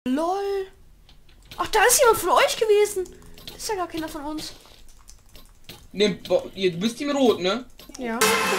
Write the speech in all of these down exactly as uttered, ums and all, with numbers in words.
Lol. Ach, da ist jemand von euch gewesen. Das ist ja gar keiner von uns. Ne, du bist Team Rot, ne? Ja.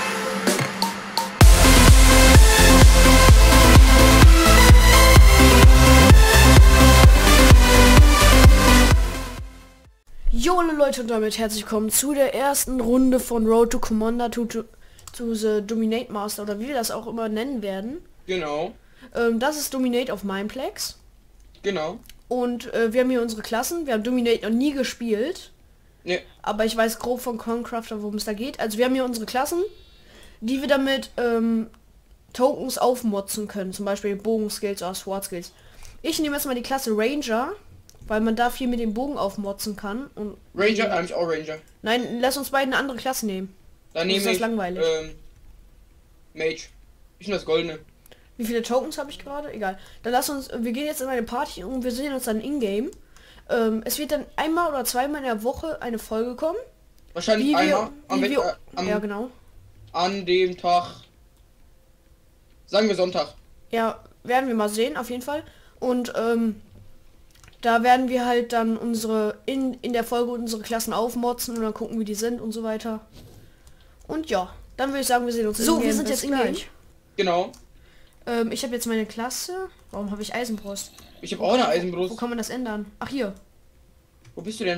Jo Leute, und damit herzlich willkommen zu der ersten Runde von Road to Commander to, to, to the Dominate Master, oder wie wir das auch immer nennen werden. Genau. Ähm, das ist Dominate auf Mineplex. Genau. Und äh, wir haben hier unsere Klassen. Wir haben Dominate noch nie gespielt. Ne. Aber ich weiß grob von Concrafter, worum es da geht. Also wir haben hier unsere Klassen, die wir damit ähm, Tokens aufmotzen können. Zum Beispiel Bogenskills oder Sword-Skills. Ich nehme jetzt mal die Klasse Ranger, weil man da viel mit dem Bogen aufmotzen kann. Und Ranger, eigentlich auch Ranger. Nein, lass uns beide eine andere Klasse nehmen. Dann Sonst nehme ist ich das langweilig. Ähm, Mage. Ich nehme das Goldene. Wie viele Tokens habe ich gerade? Egal. Dann lass uns, wir gehen jetzt in eine Party und wir sehen uns dann in-game. Ähm, es wird dann einmal oder zweimal in der Woche eine Folge kommen. Wahrscheinlich Wie einmal wir, am, wie wir, äh, am, ja, genau. an dem Tag. Sagen wir Sonntag. Ja, werden wir mal sehen, auf jeden Fall. Und ähm, da werden wir halt dann unsere in, in der Folge unsere Klassen aufmotzen und dann gucken, wie die sind und so weiter. Und ja, dann würde ich sagen, wir sehen uns. So, wir sind jetzt gleich. Genau. Ähm, ich habe jetzt meine Klasse. Warum habe ich Eisenbrust? Ich habe auch eine Eisenbrust. Wo kann man das ändern? Ach, hier. Wo bist du denn?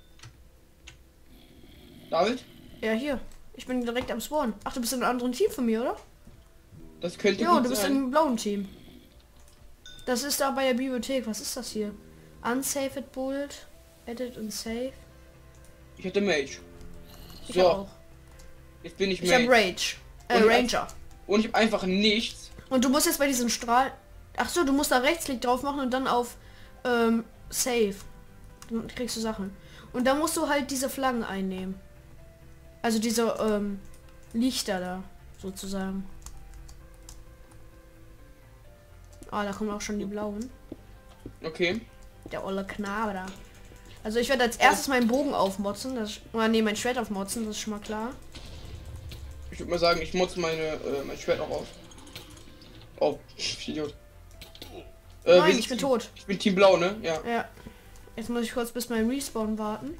David? Ja, hier. Ich bin direkt am Spawn. Ach, du bist in einem anderen Team von mir, oder? Das könnte Ja, gut du bist sein. im blauen Team. Das ist da bei der Bibliothek. Was ist das hier? Unsaved Bullet. Edit und Save. Ich hatte Mage. Ich So. hab auch. Jetzt bin ich Ich Mage. habe Rage. Äh, Und- Ranger. Und ich habe einfach nichts. Und du musst jetzt bei diesem Strahl... Ach so, du musst da Rechtsklick drauf machen und dann auf ähm, Save. Dann kriegst du Sachen. Und dann musst du halt diese Flaggen einnehmen. Also diese ähm, Lichter da, sozusagen. Ah, da kommen auch schon die blauen. Okay. Der olle Knabe da. Also ich werde als erstes meinen Bogen aufmotzen. Das ist, oder nee, mein Schwert aufmotzen, das ist schon mal klar. Ich würde mal sagen, ich motze meine, äh, mein Schwert auch auf. Oh, ich Idiot. Äh, wir Nein, sind ich bin Team- tot. Ich bin Team Blau, ne? Ja. Ja. Jetzt muss ich kurz bis mein Respawn warten.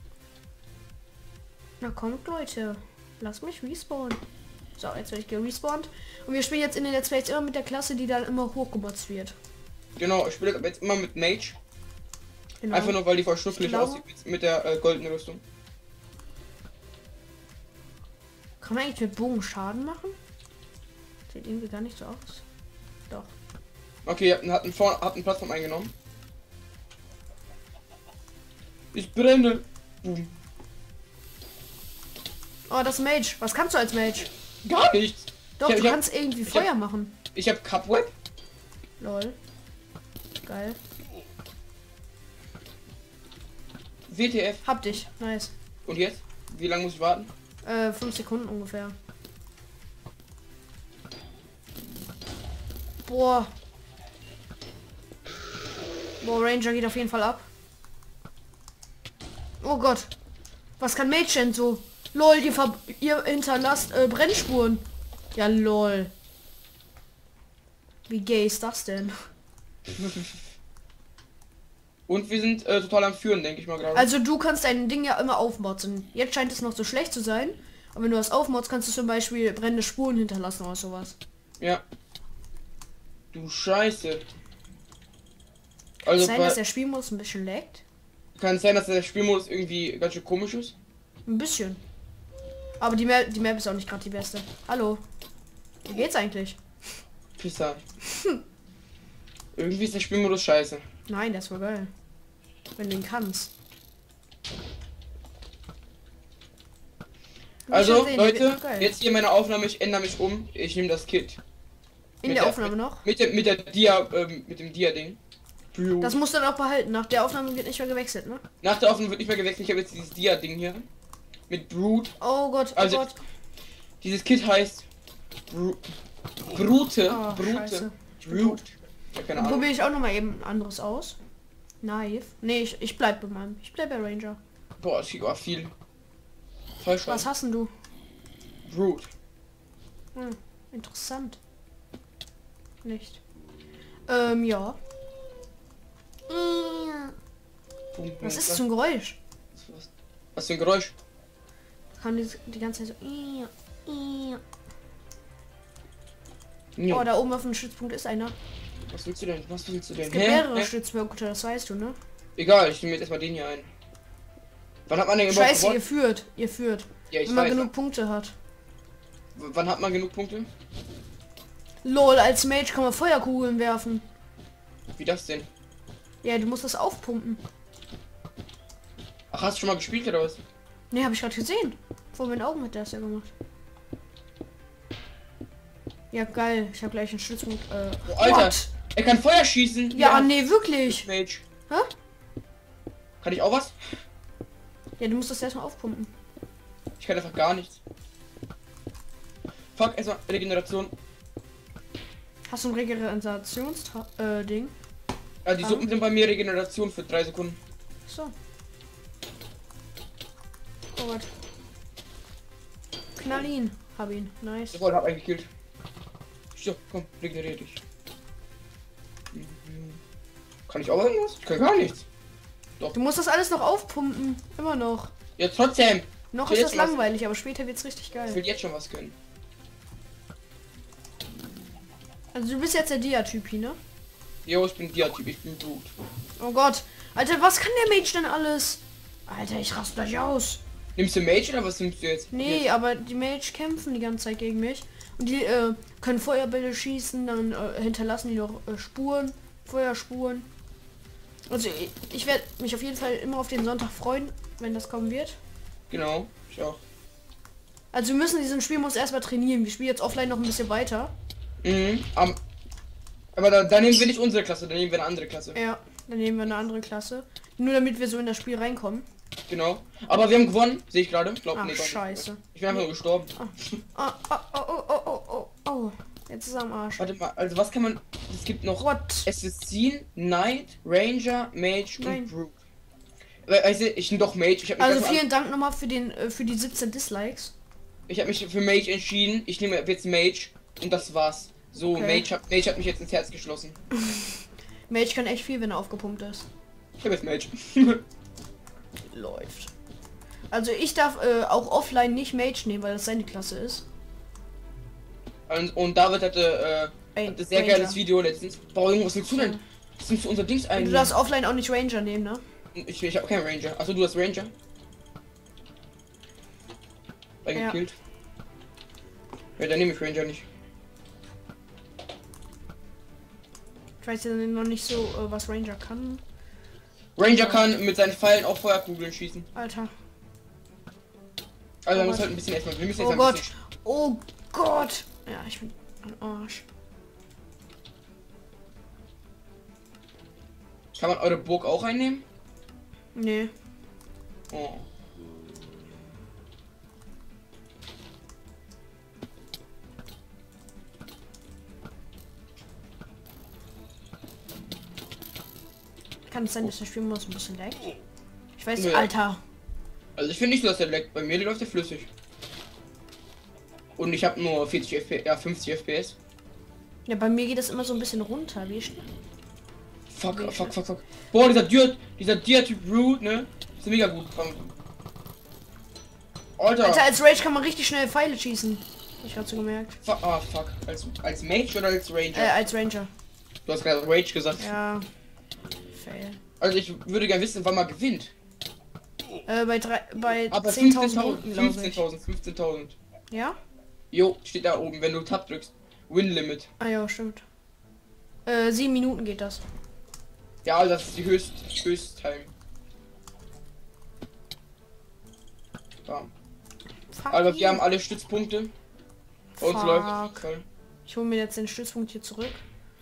Na kommt, Leute. Lass mich respawnen. So, jetzt werde ich gerespawnt. Und wir spielen jetzt in den Let's Plays immer mit der Klasse, die dann immer hochgemotzt wird. Genau, ich spiele jetzt immer mit Mage. Genau. Einfach nur, weil die voll schnuckelig Blau. aussieht mit- mit der äh, goldenen Rüstung. Kann man eigentlich mit Bogen Schaden machen? Sieht irgendwie gar nicht so aus. Doch. Okay, hat einen, Vor hat einen Plattform eingenommen. Ich brenne. Boom. Oh, das ist Mage. Was kannst du als Mage? Gar nichts. Doch, Ich hab- du ich hab- kannst irgendwie ich Feuer hab- machen. Ich habe Cupweb. Lol. Geil. W T F. Hab dich. Nice. Und jetzt? Wie lange muss ich warten? Äh, fünf Sekunden ungefähr. Boah. Boah, Ranger geht auf jeden Fall ab. Oh Gott. Was kann Mage denn so? Lol, ihr, ver ihr hinterlasst äh, Brennspuren. Ja, lol. Wie gay ist das denn? Und wir sind äh, total am Führen, denke ich mal gerade. Also du kannst dein Ding ja immer aufmotzen. Jetzt scheint es noch so schlecht zu sein. Aber wenn du das aufmotzt, kannst du zum Beispiel brennende Spuren hinterlassen oder sowas. Ja. Du Scheiße. Kann Also sein, bei, dass der Spielmodus ein bisschen laggt? kann es sein, dass der Spielmodus irgendwie ganz schön komisch ist? Ein bisschen. Aber die Map, die Map ist auch nicht gerade die beste. Hallo. Wie geht's eigentlich? Pisser. Irgendwie ist der Spielmodus scheiße. Nein, das war geil. Wenn du ihn kannst. Wir Also, schon sehen, die wird Leute, noch geil. jetzt hier meine Aufnahme, ich ändere mich um. Ich nehme das Kit. In mit der der- Aufnahme noch. Mit der, mit der Dia, ähm, mit dem Dia-Ding. Das musst du dann auch behalten. Nach der Aufnahme wird nicht mehr gewechselt, ne? Nach der Aufnahme wird nicht mehr gewechselt. Ich habe jetzt dieses Dia-Ding hier. Mit Brute. Oh Gott, oh Also, Gott. Dieses Kit heißt Bru Brute. Oh, Brute. scheiße. Brute. Ich hab keine Dann Ahnung. probiere ich auch noch mal eben ein anderes aus. Knife. Nee, ich, ich bleib bei meinem. Ich bleib bei Ranger. Boah, es war viel. Voll scheiße. Was hast denn du? Brute. Hm, interessant. Nicht. Ähm, ja. Pumpen. Was ist das für ein Geräusch? Was, was für ein Geräusch? Kann die, die ganze Zeit so. Ia, ia. Jo. Oh, da oben auf dem Stützpunkt ist einer. Was willst du denn? Was willst du denn? Es gibt Hä? mehrere Hä? Stützpunkte, das weißt du, ne? Egal, ich nehme jetzt erstmal den hier ein. Wann hat man den überhaupt Scheiße, ihr gewonnen? führt. Ihr führt. Ja, ich Wenn man weiß. genug Punkte hat. W- Wann hat man genug Punkte? Lol, als Mage kann man Feuerkugeln werfen. Wie das denn? Ja, du musst das aufpumpen. Ach, hast du schon mal gespielt oder was? Ne, habe ich gerade gesehen. Vor meinen Augen hat der das ja gemacht. Ja, geil. Ich habe gleich einen Stützpunkt. Äh, Oh, Alter, what? er kann Feuer schießen. Ja, nee, wirklich. Mage. Hä? Kann ich auch was? Ja, du musst das erstmal aufpumpen. Ich kann einfach gar nichts. Fuck, erstmal Regeneration. Hast du ein Regenerations-Ding? Ja, die Ah. Suppen sind bei mir Regeneration für drei Sekunden. So. Oh Gott. Knall ihn. Hab ihn. Nice. Jawohl, hab einen gekillt. So, komm, regenerier dich. Mhm. Kann ich auch irgendwas? Ich kann gar nichts. Du musst das alles noch aufpumpen. Immer noch. Ja, trotzdem. Noch Ich will ist das jetzt was- langweilig, aber später wird's richtig Ich geil. will jetzt schon was können. Also du bist jetzt der Dia-Typ, ne? Jo, ich bin Dia-Typ, ich bin Blut. Oh Gott. Alter, was kann der Mage denn alles? Alter, ich raste gleich aus. Nimmst du Mage oder was nimmst du jetzt? Nee, aber die Mage kämpfen die ganze Zeit gegen mich. Und die äh, können Feuerbälle schießen, dann äh, hinterlassen die noch äh, Spuren, Feuerspuren. Also ich, ich werde mich auf jeden Fall immer auf den Sonntag freuen, wenn das kommen wird. Genau, ich auch. Also wir müssen diesen Spielmodus erstmal trainieren. Wir spielen jetzt offline noch ein bisschen weiter. Mhm. am- aber da, da nehmen wir nicht unsere Klasse, da nehmen wir eine andere Klasse. Ja, dann nehmen wir eine andere Klasse. Nur damit wir so in das Spiel reinkommen. Genau. Aber wir haben gewonnen, sehe ich gerade. Glaub, Ach, nee, doch nicht. scheiße. Ich bin einfach nur gestorben. Oh, oh, oh, oh, oh, oh, oh, oh. Jetzt ist er am Arsch. Warte mal, also was kann man. Es gibt noch What? Assassin, Knight, Ranger, Mage Nein. und Brute. Weil, Also ich bin doch Mage. Ich habe mich, Also ganz vielen Dank nochmal für den äh, für die siebzehn Dislikes. ich hab mich für Mage entschieden. Ich nehme jetzt Mage und das war's. So, Okay. Mage, hat, Mage hat mich jetzt ins Herz geschlossen. Mage kann echt viel, wenn er aufgepumpt ist. Ich habe jetzt Mage. Läuft. Also ich darf äh, auch offline nicht Mage nehmen, weil das seine Klasse ist. und, und David hatte, äh, Ey, hatte sehr Ranger. geiles Video letztens. Boah, Junge, was willst du denn? Das nimmst du unser Dings ein. Und du darfst offline auch nicht Ranger nehmen, ne? Ich, ich habe keinen Ranger. Achso, du hast Ranger. War Ja. gekillt. Ja, dann nehme ich Ranger nicht. Ich weiß ja noch nicht so, äh, was Ranger kann. Ranger kann mit seinen Pfeilen auch Feuerkugeln schießen. Alter. Also Oh wir müssen Gott. halt ein bisschen erstmal. Wir müssen jetzt Oh ein Gott. bisschen. Oh Gott. Ja, ich bin am Arsch. Kann man eure Burg auch einnehmen? Nee. Oh. Kann es sein, dass der Spielmodus ein bisschen laggt? Ich weiß, Nö. Alter. Also ich finde nicht so, dass der leckt. Bei mir läuft der flüssig. Und ich habe nur vierzig F P S, ja fünfzig F P S. Ja, bei mir geht das immer so ein bisschen runter. Wie schnell? Fuck, Wie fuck, fuck, fuck. Boah, dieser Dirt, dieser Dirt-Typ Root, ne? Ist mega gut. Alter. Alter, als Rage kann man richtig schnell Pfeile schießen. Hab ich gerade so gemerkt. Fuck, ah, fuck. Als, als Mage oder als Ranger? Äh, als Ranger. Du hast gerade Rage gesagt. Ja. Fail. Also ich würde gerne wissen, wann man gewinnt. Äh, bei drei, bei Aber zehntausend Punkten, fünfzehntausend, glaube ich. fünfzehntausend, fünfzehntausend. Ja? Jo, steht da oben, wenn du Tab drückst. Win Limit. Ah ja, stimmt. Äh, sieben Minuten geht das. Ja, also das ist die höchst, höchst Time. Ja. Fuck Also you. wir haben alle Stützpunkte. Bei uns Fuck. läuft auf jeden Fall. Ich hole mir jetzt den Stützpunkt hier zurück.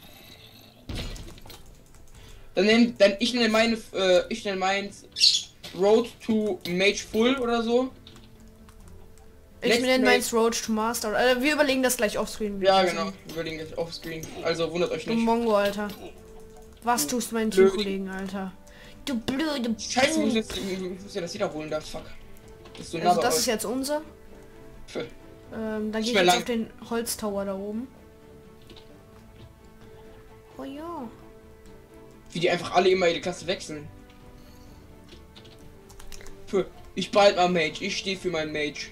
Dann nenn, dann ich nenne meine, äh, ich nenne meins Road to Mage Full oder so. Ich Let's nenne make- meins Road to Master. Äh, wir überlegen das gleich offscreen. Ja, genau. Wir überlegen jetzt offscreen. Also wundert euch Du nicht. Mongo, Alter. Was tust du meinen Blöd. Teamkollegen, Alter? Du blöde Scheiße, wir müssen Puh. jetzt, wir müssen ja das wiederholen, da fuck. Das ist so nah Also bei das euch. ist jetzt unser. Für- Ähm, dann Nicht gehe ich mehr jetzt lang. auf den Holztower da oben. Oh ja. Wie die einfach alle immer ihre Klasse wechseln. Für ich bald mal Mage. Ich stehe für meinen Mage.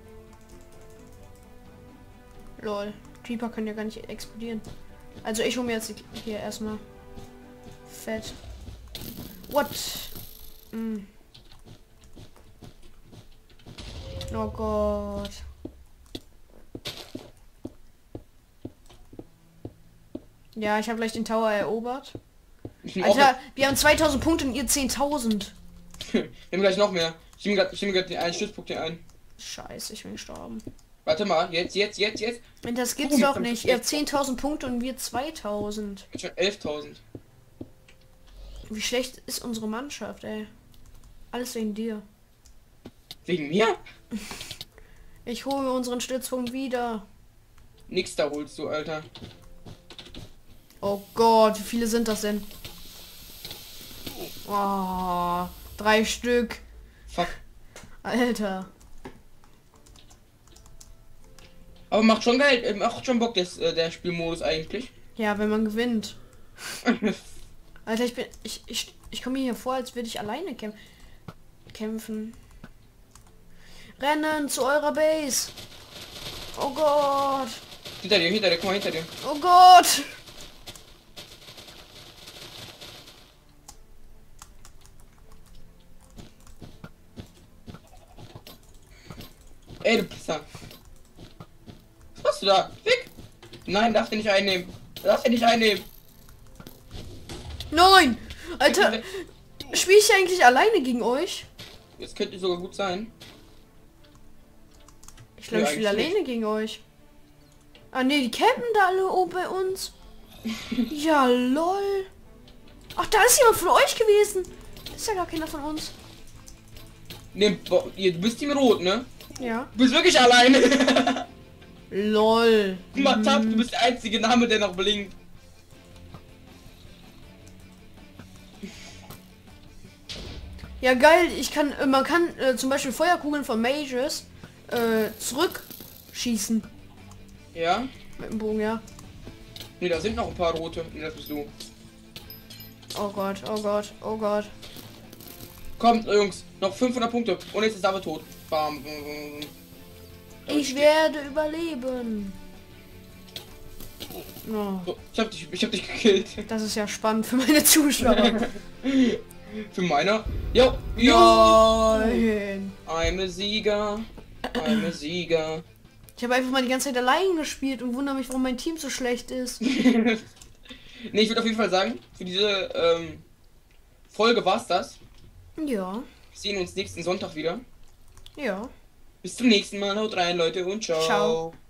Lol. Creeper können ja gar nicht explodieren. Also ich hole mir jetzt hier erstmal Fett. What? Mm. Oh Gott. Ja, ich habe gleich den Tower erobert. Alter, wir haben zweitausend Punkte und ihr zehntausend. Wir haben gleich noch mehr. Ich nehme gerade den einen Stützpunkt hier ein. Scheiße, ich bin gestorben. Warte mal, jetzt, jetzt, jetzt, jetzt. Das gibt's Oh, doch nicht. Ihr habt zehntausend Punkte und wir zweitausend. Jetzt schon elftausend. Wie schlecht ist unsere Mannschaft, ey. Alles wegen dir. Wegen mir? Ich hole unseren Stützpunkt wieder. Nix da holst du, Alter. Oh Gott, wie viele sind das denn? Oh, drei Stück. Fuck. Alter. Aber macht schon geil, äh, macht schon Bock, das, äh, der Spielmodus eigentlich. Ja, wenn man gewinnt. Alter, ich bin... Ich, ich, ich komme mir hier vor, als würde ich alleine kämp kämpfen. Rennen zu eurer Base. Oh Gott. Hinter dir, hinter dir, guck mal hinter dir. Oh Gott. Ey, du Pisser. Was machst du da? Weg! Nein, darfst du nicht einnehmen. Darfst du nicht einnehmen. Nein! Alter, spiele ich eigentlich alleine gegen euch? Jetzt könnte sogar gut sein. Ich glaube, Ja, ich spiele eigentlich alleine gegen euch. Ah ne, die campen da alle oben bei uns. Ja, lol. Ach, da ist jemand von euch gewesen. Das ist ja gar keiner von uns. Ne, du bist Team Rot, ne? Ja. Du bist wirklich alleine. Lol. Matab, du bist der einzige Name, der noch blinkt. Ja, geil. Ich kann, äh, man kann äh, zum Beispiel Feuerkugeln von Mages äh, zurückschießen. Ja? Mit dem Bogen, ja. Ne, da sind noch ein paar rote. Ne, das bist du. Oh Gott, oh Gott, oh Gott. Kommt, Jungs, noch fünfhundert Punkte. Und jetzt ist er aber tot. Bam. Ich werde überleben. Oh, So, ich hab dich, ich hab dich gekillt. das ist ja spannend für meine Zuschauer. Für meiner. Jo, jo. Nein. I'm a Sieger. I'm a Sieger. Ich habe einfach mal die ganze Zeit allein gespielt und wundere mich, warum mein Team so schlecht ist. Ne, ich würde auf jeden Fall sagen, für diese ähm, Folge war's das. Ja, Wir sehen uns nächsten Sonntag wieder. ja. Bis zum nächsten Mal. Haut rein, Leute, und ciao. Ciao.